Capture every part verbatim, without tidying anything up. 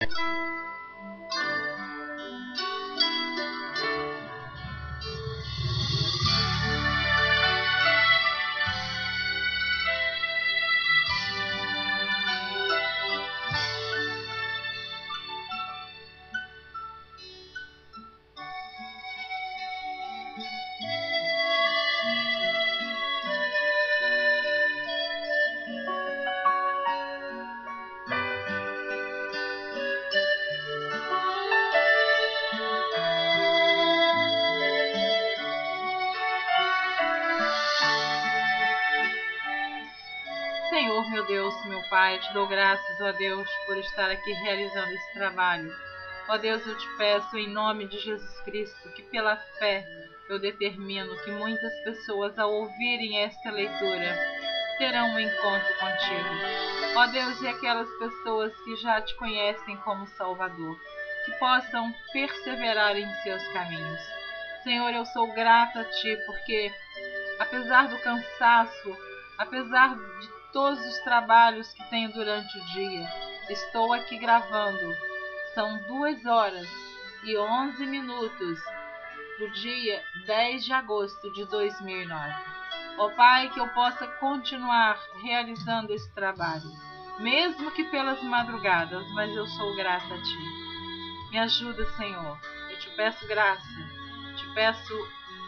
Senhor, meu Deus, meu Pai, te dou graças, ó Deus, por estar aqui realizando esse trabalho. Ó Deus, eu te peço em nome de Jesus Cristo que pela fé eu determino que muitas pessoas ao ouvirem esta leitura terão um encontro contigo. Ó Deus, e aquelas pessoas que já te conhecem como Salvador, que possam perseverar em seus caminhos. Senhor, eu sou grata a Ti porque, apesar do cansaço, apesar de todos os trabalhos que tenho durante o dia, estou aqui gravando. São duas horas e onze minutos do dia dez de agosto de dois mil e nove. Ó Pai, que eu possa continuar realizando esse trabalho, mesmo que pelas madrugadas, mas eu sou grata a Ti. Me ajuda, Senhor. Eu te peço graça, te peço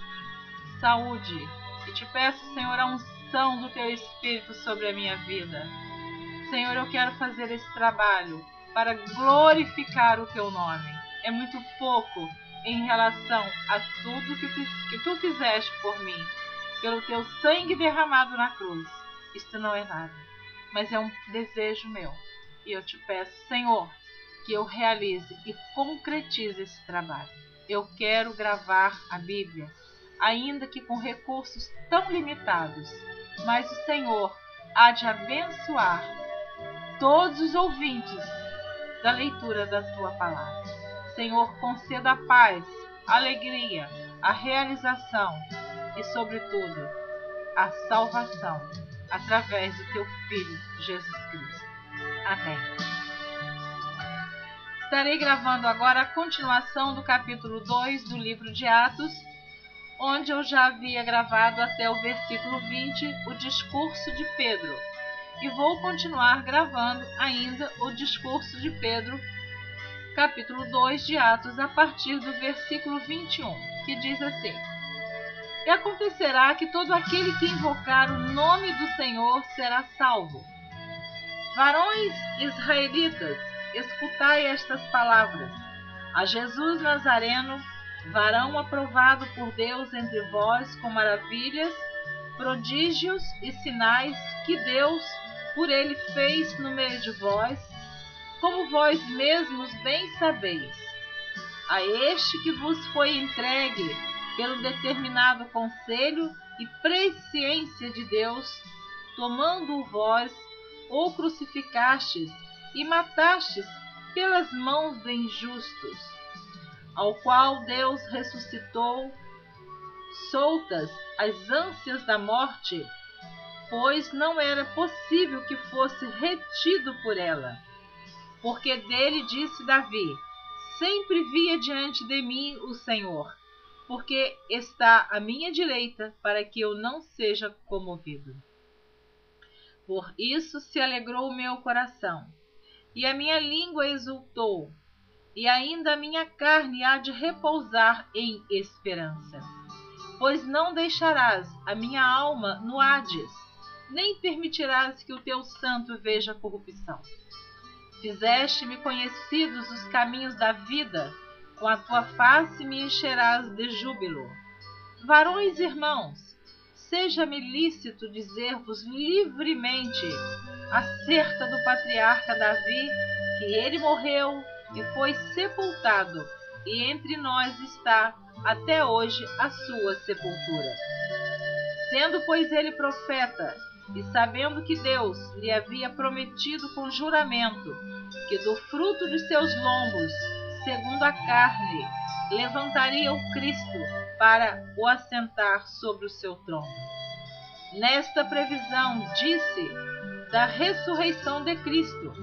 saúde e te peço, Senhor, a unção do Teu Espírito sobre a minha vida. Senhor, eu quero fazer esse trabalho para glorificar o Teu nome. É muito pouco em relação a tudo que, que Tu fizeste por mim, pelo Teu sangue derramado na cruz. Isto não é nada, mas é um desejo meu. E eu te peço, Senhor, que eu realize e concretize esse trabalho. Eu quero gravar a Bíblia, ainda que com recursos tão limitados, mas o Senhor há de abençoar todos os ouvintes da leitura da Tua palavra. Senhor, conceda a paz, a alegria, a realização e, sobretudo, a salvação através do Teu Filho, Jesus Cristo. Amém. Estarei gravando agora a continuação do capítulo dois do livro de Atos, onde eu já havia gravado até o versículo vinte o discurso de Pedro. E vou continuar gravando ainda o discurso de Pedro, capítulo dois de Atos, a partir do versículo vinte e um, que diz assim: E acontecerá que todo aquele que invocar o nome do Senhor será salvo. Varões israelitas, escutai estas palavras. A Jesus Nazareno, varão aprovado por Deus entre vós com maravilhas, prodígios e sinais que Deus por ele fez no meio de vós, como vós mesmos bem sabeis. A este que vos foi entregue pelo determinado conselho e presciência de Deus, tomando-o vós, o crucificastes e matastes pelas mãos de injustos, ao qual Deus ressuscitou, soltas as ânsias da morte, pois não era possível que fosse retido por ela. Porque dele disse Davi: sempre via diante de mim o Senhor, porque está à minha direita, para que eu não seja comovido. Por isso se alegrou o meu coração, e a minha língua exultou, e ainda a minha carne há de repousar em esperança. Pois não deixarás a minha alma no Hades, nem permitirás que o teu santo veja corrupção. Fizeste-me conhecidos os caminhos da vida, com a tua face me encherás de júbilo. Varões irmãos, seja-me lícito dizer-vos livremente acerca do patriarca Davi, que ele morreu e foi sepultado, e entre nós está até hoje a sua sepultura. Sendo, pois, ele profeta, e sabendo que Deus lhe havia prometido com juramento que do fruto de seus lombos, segundo a carne, levantaria o Cristo para o assentar sobre o seu trono. Nesta previsão disse da ressurreição de Cristo,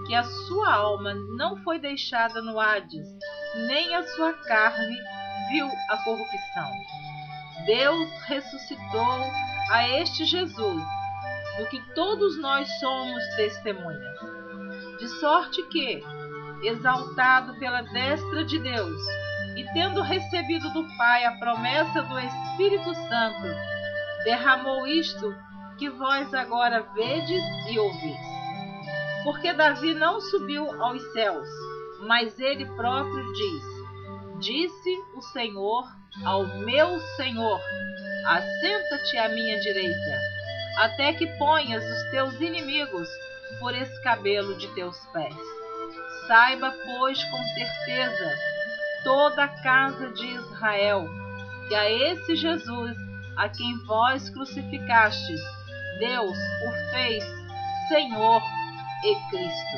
que a sua alma não foi deixada no Hades, nem a sua carne viu a corrupção. Deus ressuscitou a este Jesus, do que todos nós somos testemunha. De sorte que, exaltado pela destra de Deus, e tendo recebido do Pai a promessa do Espírito Santo, derramou isto que vós agora vedes e ouvis. Porque Davi não subiu aos céus, mas ele próprio diz: Disse o Senhor ao meu Senhor: Assenta-te à minha direita, até que ponhas os teus inimigos por escabelo de teus pés. Saiba, pois, com certeza, toda a casa de Israel, que a esse Jesus, a quem vós crucificastes, Deus o fez Senhor e Cristo.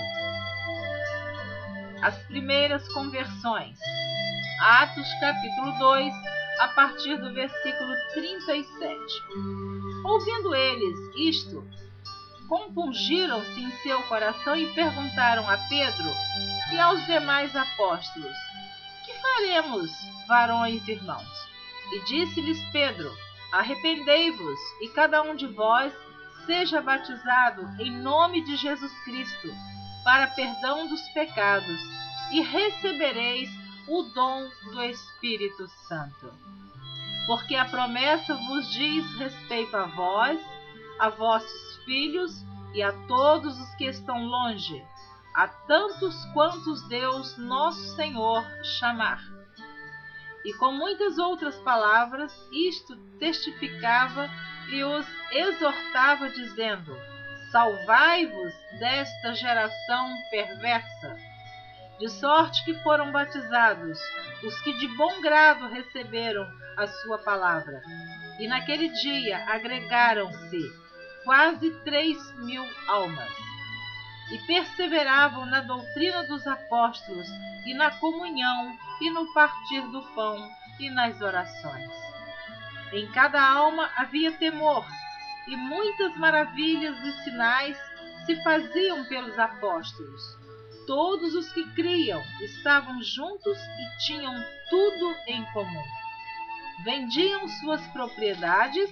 As primeiras conversões. Atos capítulo dois, a partir do versículo trinta e sete. Ouvindo eles isto, compungiram-se em seu coração e perguntaram a Pedro e aos demais apóstolos: Que faremos, varões irmãos? E disse-lhes Pedro: Arrependei-vos, e cada um de vós seja batizado em nome de Jesus Cristo, para perdão dos pecados, e recebereis o dom do Espírito Santo. Porque a promessa vos diz respeito a vós, a vossos filhos e a todos os que estão longe, a tantos quantos Deus nosso Senhor chamar. E com muitas outras palavras, isto testificava e os exortava, dizendo: Salvai-vos desta geração perversa. De sorte que foram batizados os que de bom grado receberam a sua palavra. E naquele dia agregaram-se quase três mil almas. E perseveravam na doutrina dos apóstolos, e na comunhão, e no partir do pão, e nas orações. Em cada alma havia temor, e muitas maravilhas e sinais se faziam pelos apóstolos. Todos os que criam estavam juntos e tinham tudo em comum. Vendiam suas propriedades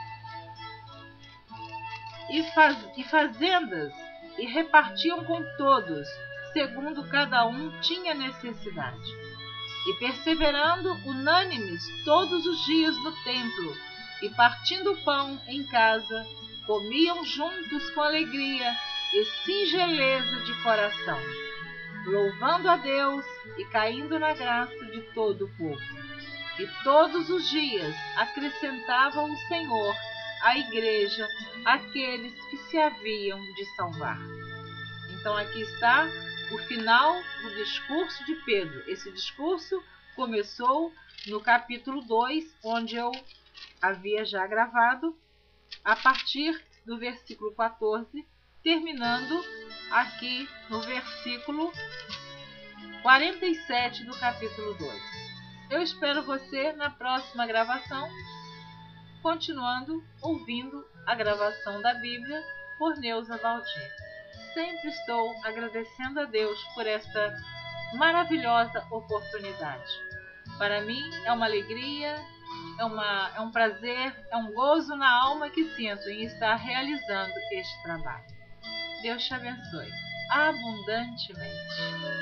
e, faz, e fazendas e repartiam com todos, segundo cada um tinha necessidade. E perseverando unânimes todos os dias no templo, e partindo o pão em casa, comiam juntos com alegria e singeleza de coração, louvando a Deus e caindo na graça de todo o povo. E todos os dias acrescentava o Senhor à igreja aqueles que se haviam de salvar. Então aqui está o final do discurso de Pedro. Esse discurso começou no capítulo dois, onde eu havia já gravado, a partir do versículo quatorze, terminando aqui no versículo quarenta e sete do capítulo dois. Eu espero você na próxima gravação, continuando ouvindo a gravação da Bíblia por Neuza Valdir. Sempre estou agradecendo a Deus por esta maravilhosa oportunidade. Para mim é uma alegria, é, uma, é um prazer, é um gozo na alma que sinto em estar realizando este trabalho. Deus te abençoe abundantemente.